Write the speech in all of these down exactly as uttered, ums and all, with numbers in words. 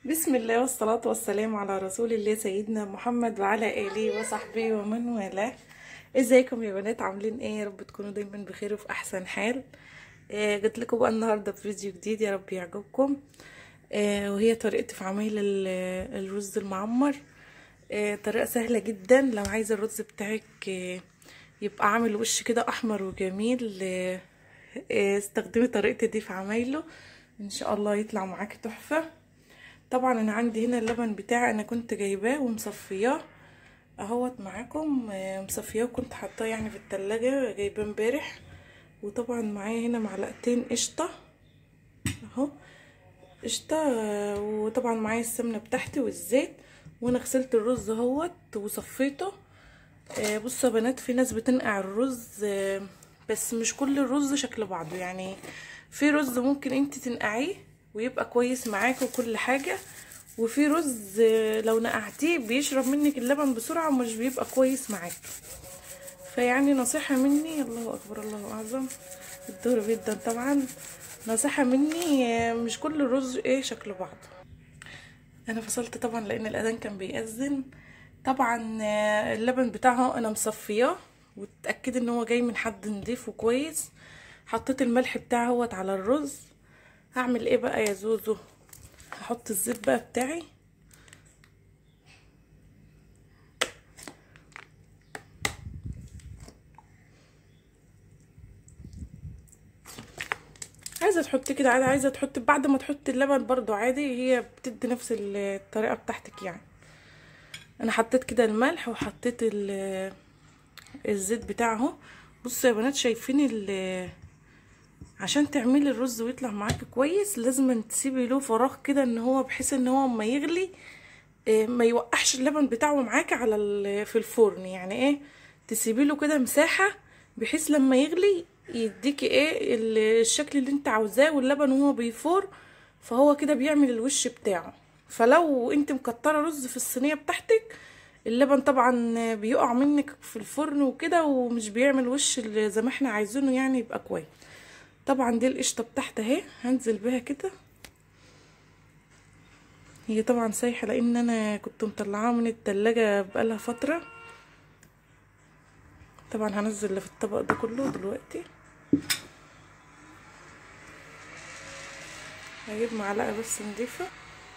بسم الله والصلاة والسلام على رسول الله سيدنا محمد وعلى آله وصحبه ومن والاه. ازيكم يا بنات؟ عاملين ايه؟ يا رب تكونوا دايما بخير وفي احسن حال. آه جيت لكم بقى النهارده بفيديو جديد، يا رب يعجبكم. آه وهي طريقتي في عمايل الرز المعمر. آه طريقة سهلة جدا. لو عايزة الرز بتاعك آه يبقى عامل وش كده احمر وجميل، آه آه استخدمي طريقتي دي في عمايله، ان شاء الله يطلع معاكي تحفة. طبعا انا عندي هنا اللبن بتاعي انا كنت جايباه ومصفياه اهوت معاكم، مصفياه وكنت حاطاه يعني في التلاجة، جايباه امبارح. وطبعا معايا هنا معلقتين قشطه اهو، قشطه. وطبعا معايا السمنه بتاعتي والزيت، وانا غسلت الرز اهوت وصفيته. بصوا يا بنات، في ناس بتنقع الرز بس مش كل الرز شكل بعضه، يعني في رز ممكن انت تنقعيه ويبقى كويس معاك وكل حاجه، وفي رز لو نقعتيه بيشرب منك اللبن بسرعه ومش بيبقى كويس معاك. فيعني نصيحه مني، الله اكبر الله اعظم، الدور جدا طبعا. نصيحه مني، مش كل الرز ايه شكل بعض. انا فصلت طبعا لان الاذان كان بيأذن. طبعا اللبن بتاعه انا مصفياه، وتأكد ان هو جاي من حد نضيف وكويس. حطيت الملح بتاعه اهوت على الرز. هعمل ايه بقى يا زوزو؟ هحط الزيت بقى بتاعي. عايزه تحطي كده عادي، عايزه تحطي بعد ما تحطي اللبن برضو عادي، هي بتدي نفس الطريقه بتاعتك يعني. انا حطيت كده الملح وحطيت الزيت بتاعه. بصوا يا بنات، شايفين عشان تعملي الرز ويطلع معاكي كويس لازم تسيبي له فراغ كده، ان هو بحيث ان هو اما يغلي ما يوقعش اللبن بتاعه معاكي على في الفرن، يعني ايه، تسيبي له كده مساحه بحيث لما يغلي يديكي ايه الشكل اللي انت عاوزاه، واللبن وهو بيفور فهو كده بيعمل الوش بتاعه. فلو انت مكتره رز في الصينيه بتاعتك، اللبن طبعا بيقع منك في الفرن وكده ومش بيعمل وش زي ما احنا عايزينه، يعني يبقى كويس. طبعا دي القشطه بتاعتي اهي، هنزل بيها كده. هي طبعا سايحه لان انا كنت مطلعاها من التلاجة بقالها فتره. طبعا هنزل اللي في الطبق ده كله دلوقتي. هجيب معلقه بس نضيفه.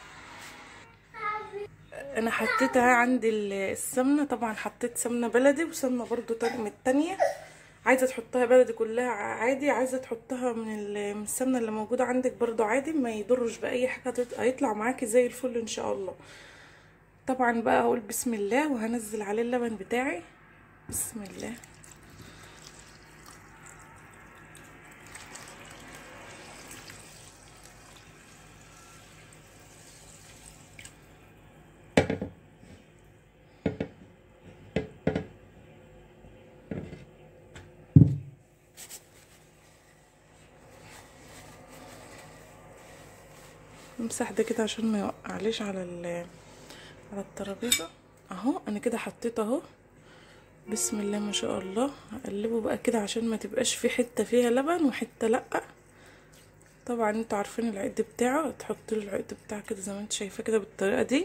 انا حطيتها عندي السمنه، طبعا حطيت سمنه بلدي وسمنه برضو من التانية. عايزه تحطها بلدي كلها عادي، عايزه تحطها من من السمنه اللي موجوده عندك برضو عادي، ما يضرش باي حاجه، هيطلع معاكي زي الفل ان شاء الله. طبعا بقى هقول بسم الله وهنزل عليه اللبن بتاعي. بسم الله. امسح ده كده عشان ما يوقعليش على على الترابيزه اهو. انا كده حطيت اهو، بسم الله ما شاء الله. هقلبه بقى كده عشان ما تبقاش في حته فيها لبن وحته لا. طبعا انتوا عارفين العقد بتاعه، تحط له العقد بتاعه كده زي ما انت شايفاه كده بالطريقه دي.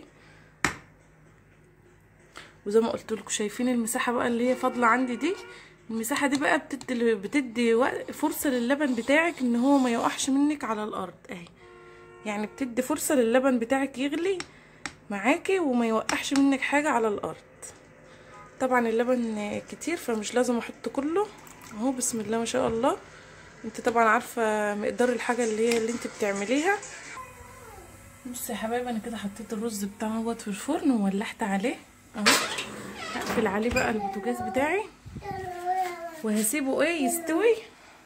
وزي ما قلت لكم شايفين المساحه بقى اللي هي فاضله عندي دي، المساحه دي بقى بتدي بتدي فرصه للبن بتاعك ان هو ما يقعش منك على الارض اهي، يعني بتدي فرصه للبن بتاعك يغلي معاكي وما يوقعش منك حاجه على الارض. طبعا اللبن كتير فمش لازم احط كله اهو. بسم الله ما شاء الله. انت طبعا عارفه مقدار الحاجه اللي هي اللي انت بتعمليها. بصوا يا حبايبي، انا كده حطيت الرز بتاعي اهوت في الفرن وولعت عليه اهو. هقفل عليه بقى البوتاجاز بتاعي وهسيبه ايه يستوي.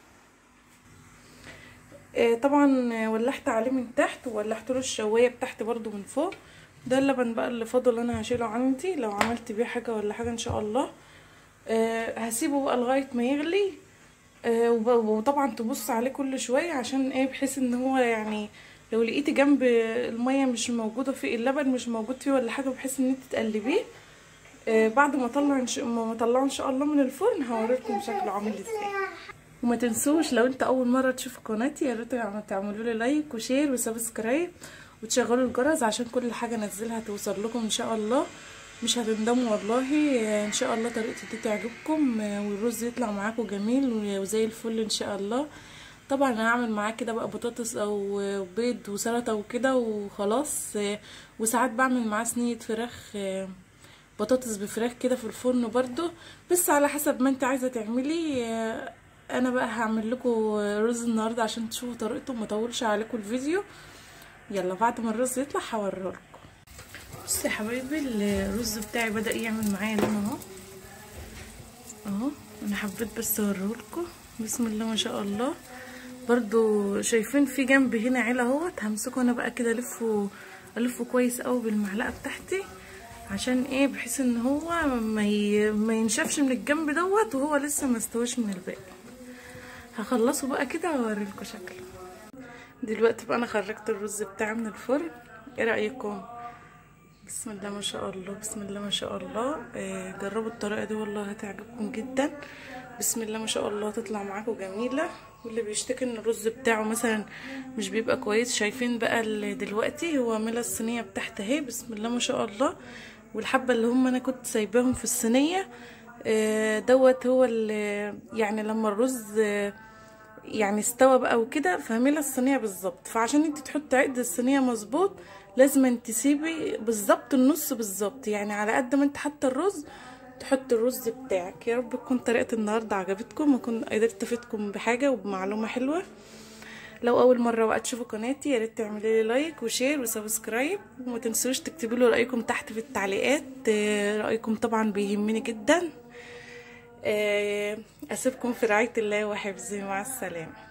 آه طبعا ولحت عليه من تحت وولحت له الشوايه بتاعتي برده من فوق. ده اللبن بقى اللي فاضل انا هشيله عندي لو عملت بيه حاجه ولا حاجه ان شاء الله. آه هسيبه بقى لغايه ما يغلي. آه وطبعا تبص عليه كل شويه عشان ايه، بحيث ان هو يعني لو لقيتي جنب الميه مش موجوده فيه، اللبن مش موجود فيه ولا حاجه، بحيث ان انت تقلبيه. آه بعد ما اطلع إنش... ما اطلعه ان شاء الله من الفرن هوريكم شكله عامل ازاي. وما تنسوش لو انت اول مره تشوفوا قناتي يا ريت تعملوا لي لايك وشير وسبسكرايب، وتشغلوا الجرس عشان كل حاجه انزلها توصل لكم ان شاء الله. مش هتندموا والله، ان شاء الله طريقتي دي تعجبكم والرز يطلع معاكم جميل وزي الفل ان شاء الله. طبعا انا هعمل معاه كده بقى بطاطس او بيض وسلطه وكده وخلاص، وساعات بعمل معاه صينيه فراخ، بطاطس بفراخ كده في الفرن برضو، بس على حسب ما انت عايزه تعملي. انا بقى هعمل لكم رز النهارده عشان تشوفوا طريقته وما اطولش عليكم الفيديو. يلا بعد ما الرز يطلع هوريلكم. بصوا يا حبايبي الرز بتاعي بدأ يعمل معايا لون اهو اهو. انا حبيت بس اوريهولكم. بسم الله ما شاء الله. برضو شايفين في جنب هنا عيله اهوت، همسكه انا بقى كده الفه الفه كويس قوي بالمعلقه بتاعتي، عشان ايه؟ بحيث ان هو ما ي... ما ينشفش من الجنب دوت وهو لسه ما استويش من الباقي. هخلصه بقى كده واوريلكم شكله. دلوقتي بقى انا خرجت الرز بتاعي من الفرن، ايه رايكم؟ بسم الله ما شاء الله، بسم الله ما شاء الله. آه جربوا الطريقه دي والله هتعجبكم جدا. بسم الله ما شاء الله تطلع معاكم جميله. واللي بيشتكي ان الرز بتاعه مثلا مش بيبقى كويس، شايفين بقى دلوقتي هو ملا الصينيه بتاعت اهي. بسم الله ما شاء الله. والحبه اللي هم انا كنت سايباهم في الصينيه آه دوت هو اللي يعني لما الرز آه يعني استوى بقى وكده فملا الصينيه بالظبط. فعشان انت تحطي عقد الصينيه مظبوط لازم انت تسيبي بالظبط النص بالظبط، يعني على قد ما انت حاطه الرز تحط الرز بتاعك. يا رب تكون طريقه النهارده عجبتكم واكون قدرت افيدكم بحاجه وبمعلومه حلوه. لو اول مره بقى تشوفوا قناتي يا ريت تعملوا لي لايك وشير وسبسكرايب، وما تنسوش تكتبوا لي رايكم تحت في التعليقات. رايكم طبعا بيهمني جدا. اسيبكم في رعايه الله وحفظه، مع السلامه.